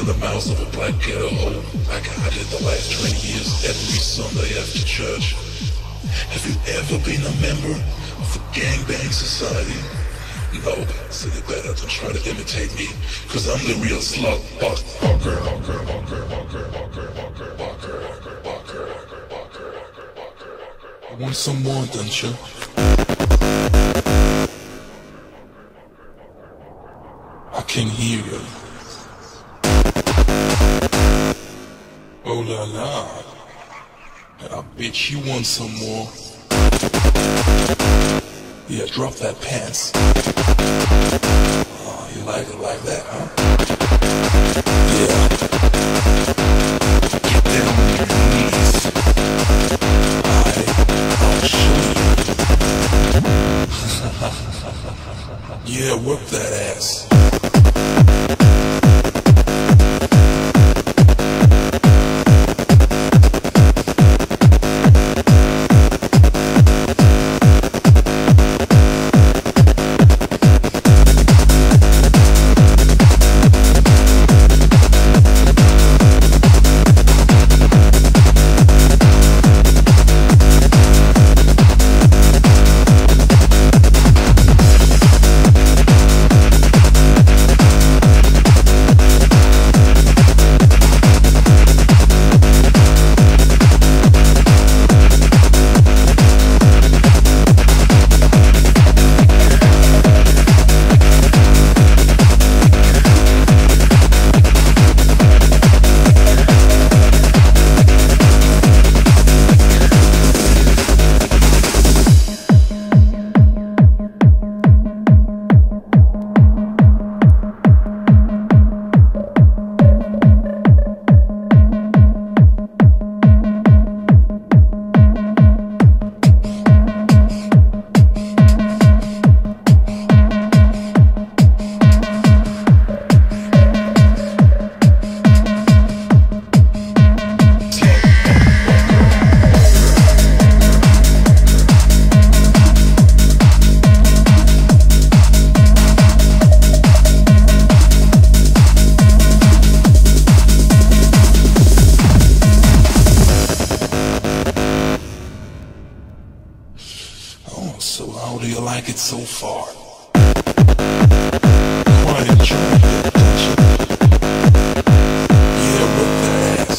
in the mouth of a black ghetto hole like I did the last 20 years every Sunday after church. Have you ever been a member of a gangbang society? No, so you better don't try to imitate me, cause I'm the real slug Walker. I want some more, don't you? I can hear you. Oh la la, I bet you want some more. Yeah, drop that pants. Oh, you like it like that, huh? Yeah. Get down on your knees. I'll show you. Yeah, work that ass. So how do you like it so far? Quite enjoying it, don't you? Yeah, work that ass.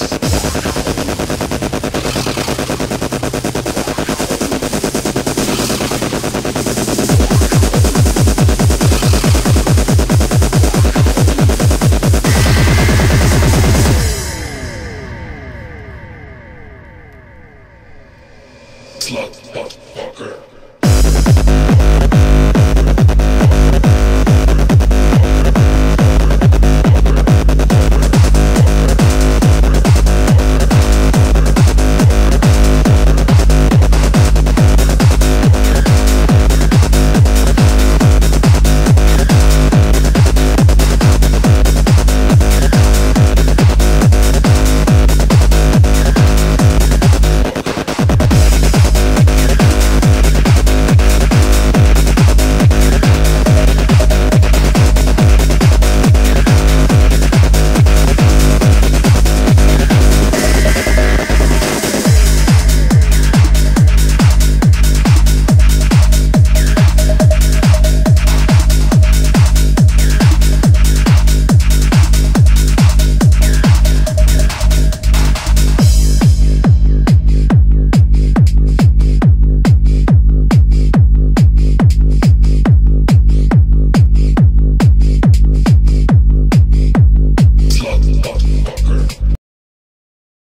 Slut, butt, fucker.